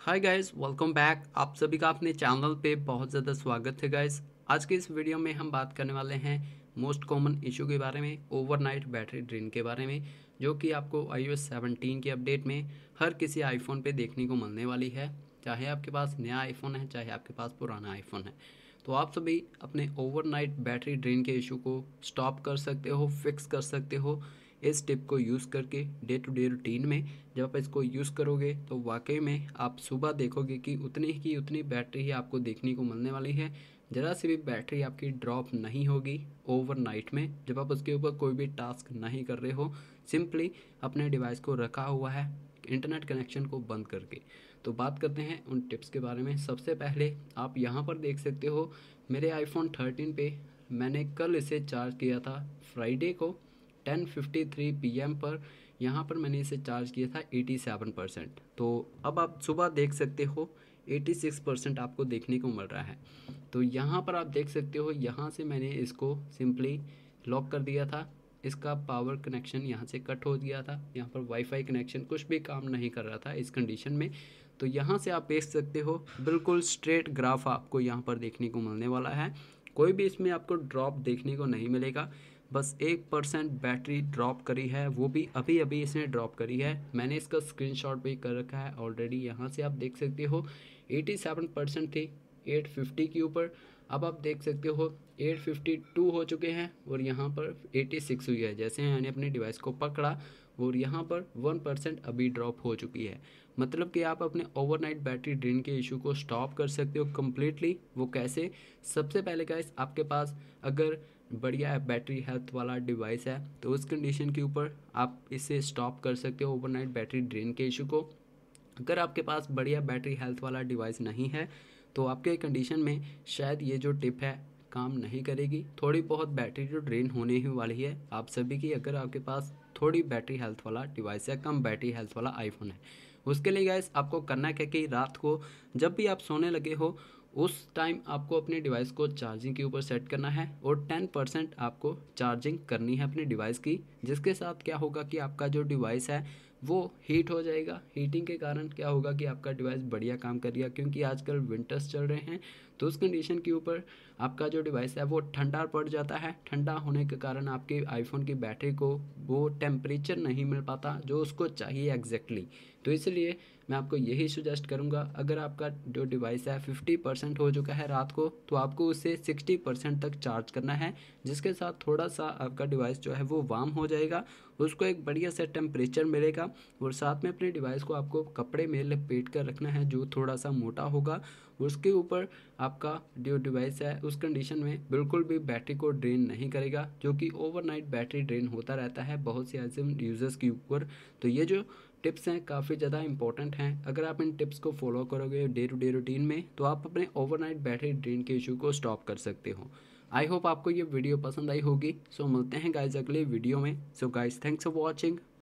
Hi guys, welcome back. आप सभी का अपने चैनल पे बहुत ज़्यादा स्वागत है गाइस। आज के इस वीडियो में हम बात करने वाले हैं मोस्ट कॉमन इशू के बारे में, ओवरनाइट बैटरी ड्रेन के बारे में, जो कि आपको iOS 17 के अपडेट में हर किसी आईफोन पे देखने को मिलने वाली है। चाहे आपके पास नया आईफोन है, चाहे आपके पास पुराना आईफोन है, तो आप सभी अपने ओवरनाइट बैटरी ड्रेन के इशू को स्टॉप कर सकते हो, फिक्स कर सकते हो इस टिप को यूज़ करके। डे टू डे रूटीन में जब आप इसको यूज़ करोगे तो वाकई में आप सुबह देखोगे कि उतनी की उतनी बैटरी ही आपको देखने को मिलने वाली है। ज़रा सी भी बैटरी आपकी ड्रॉप नहीं होगी ओवरनाइट में, जब आप उसके ऊपर कोई भी टास्क नहीं कर रहे हो, सिंपली अपने डिवाइस को रखा हुआ है इंटरनेट कनेक्शन को बंद करके। तो बात करते हैं उन टिप्स के बारे में। सबसे पहले आप यहाँ पर देख सकते हो, मेरे आईफोन 13 पे मैंने कल इसे चार्ज किया था फ्राइडे को 10:53 PM पर। यहाँ पर मैंने इसे चार्ज किया था 87%। तो अब आप सुबह देख सकते हो 86% आपको देखने को मिल रहा है। तो यहाँ पर आप देख सकते हो, यहाँ से मैंने इसको सिंपली लॉक कर दिया था। इसका पावर कनेक्शन यहाँ से कट हो गया था, यहाँ पर वाईफाई कनेक्शन कुछ भी काम नहीं कर रहा था इस कंडीशन में। तो यहाँ से आप देख सकते हो बिल्कुल स्ट्रेट ग्राफ आपको यहाँ पर देखने को मिलने वाला है। कोई भी इसमें आपको ड्रॉप देखने को नहीं मिलेगा। बस 1% बैटरी ड्रॉप करी है, वो भी अभी अभी इसने ड्रॉप करी है। मैंने इसका स्क्रीनशॉट भी कर रखा है ऑलरेडी। यहाँ से आप देख सकते हो 87% थी 850 के ऊपर। अब आप देख सकते हो 852 हो चुके हैं और यहाँ पर 86 हुई है। जैसे मैंने अपने डिवाइस को पकड़ा और यहाँ पर 1% अभी ड्रॉप हो चुकी है। मतलब कि आप अपने ओवरनाइट बैटरी ड्रेन के इशू को स्टॉप कर सकते हो कम्प्लीटली। वो कैसे? सबसे पहले गाइस, आपके पास अगर बढ़िया बैटरी हेल्थ वाला डिवाइस है तो उस कंडीशन के ऊपर आप इसे स्टॉप कर सकते हो ओवरनाइट बैटरी ड्रेन के इशू को। अगर आपके पास बढ़िया बैटरी हेल्थ वाला डिवाइस नहीं है तो आपके कंडीशन में शायद ये जो टिप है काम नहीं करेगी। थोड़ी बहुत बैटरी जो ड्रेन होने ही वाली है आप सभी की, अगर आपके पास थोड़ी बैटरी हेल्थ वाला डिवाइस है, कम बैटरी हेल्थ वाला आईफोन है। उसके लिए गाइस आपको करना क्या कि रात को जब भी आप सोने लगे हो उस टाइम आपको अपने डिवाइस को चार्जिंग के ऊपर सेट करना है और 10% आपको चार्जिंग करनी है अपने डिवाइस की। जिसके साथ क्या होगा कि आपका जो डिवाइस है वो हीट हो जाएगा। हीटिंग के कारण क्या होगा कि आपका डिवाइस बढ़िया काम करेगा, क्योंकि आजकल विंटर्स चल रहे हैं तो उस कंडीशन के ऊपर आपका जो डिवाइस है वो ठंडा पड़ जाता है। ठंडा होने के कारण आपके आईफोन की बैटरी को वो टेम्परेचर नहीं मिल पाता जो उसको चाहिए एग्जैक्टली। तो इसलिए मैं आपको यही सुजेस्ट करूँगा, अगर आपका जो डिवाइस है 50% हो चुका है रात को, तो आपको उसे 60% तक चार्ज करना है। जिसके साथ थोड़ा सा आपका डिवाइस जो है वो वार्म हो जाएगा, उसको एक बढ़िया से टेम्परेचर मिलेगा। और साथ में अपने डिवाइस को आपको कपड़े में लपेट कर रखना है जो थोड़ा सा मोटा होगा। उसके ऊपर आपका जो डिवाइस है उस कंडीशन में बिल्कुल भी बैटरी को ड्रेन नहीं करेगा, जो कि ओवरनाइट बैटरी ड्रेन होता रहता है बहुत से ऐसे यूज़र्स के ऊपर। तो ये जो टिप्स हैं काफ़ी ज़्यादा इंपॉर्टेंट हैं। अगर आप इन टिप्स को फॉलो करोगे डे टू डे रूटीन में तो आप अपने ओवरनाइट बैटरी ड्रेन के इशू को स्टॉप कर सकते हो। आई होप आपको ये वीडियो पसंद आई होगी। सो मिलते हैं गाइज अगले वीडियो में। So guys, thanks for watching.